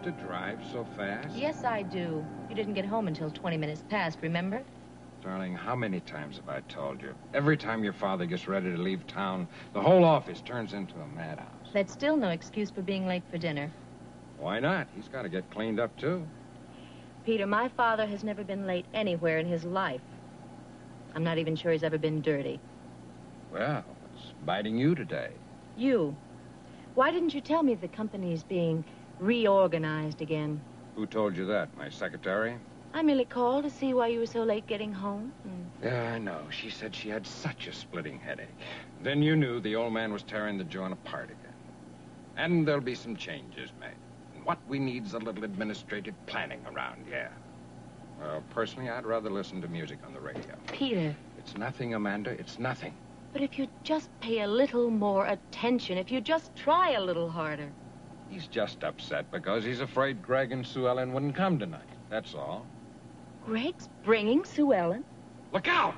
have to drive so fast? Yes, I do. You didn't get home until 20 minutes past, remember? Darling, how many times have I told you? Every time your father gets ready to leave town, the whole office turns into a madhouse. That's still no excuse for being late for dinner. Why not? He's got to get cleaned up, too. Peter, my father has never been late anywhere in his life. I'm not even sure he's ever been dirty. Well, what's biting you today? You. Why didn't you tell me the company's being reorganized again? Who told you that? My secretary? I merely called to see why you were so late getting home. Yeah, I know. She said she had such a splitting headache. Then you knew the old man was tearing the joint apart again. And there'll be some changes made. And what we need's a little administrative planning around here. Well, personally, I'd rather listen to music on the radio. Peter. It's nothing, Amanda. It's nothing. But if you just pay a little more attention, if you just try a little harder. He's just upset because he's afraid Greg and Sue Ellen wouldn't come tonight. That's all. Greg's bringing Sue Ellen? Look out!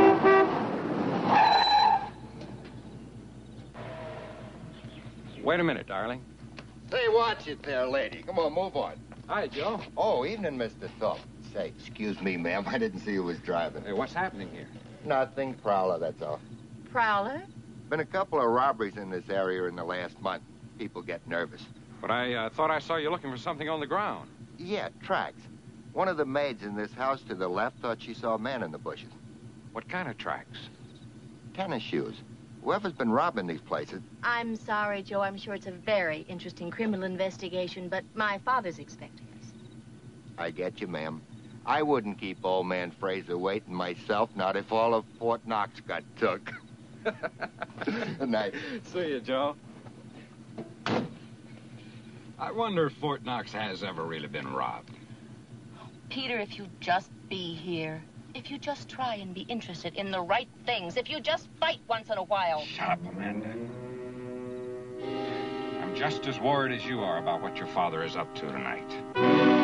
Wait a minute, darling. Say, watch it there, lady. Come on, move on. Hi, Joe. Oh, evening, Mr. Thump. Say, excuse me, ma'am. I didn't see who was driving. Hey, what's happening here? Nothing. Prowler, that's all. Prowler? Been a couple of robberies in this area in the last month. People get nervous. But I thought I saw you looking for something on the ground. Yeah, tracks. One of the maids in this house to the left thought she saw a man in the bushes. What kind of tracks? Tennis shoes. Whoever's been robbing these places. I'm sorry, Joe. I'm sure it's a very interesting criminal investigation, but my father's expecting us. I get you, ma'am. I wouldn't keep old man Fraser waiting myself, not if all of Fort Knox got took. Good night. See you, Joe. I wonder if Fort Knox has ever really been robbed. Peter, if you just be here, if you just try and be interested in the right things, if you just fight once in a while. Shut up, Amanda. I'm just as worried as you are about what your father is up to tonight.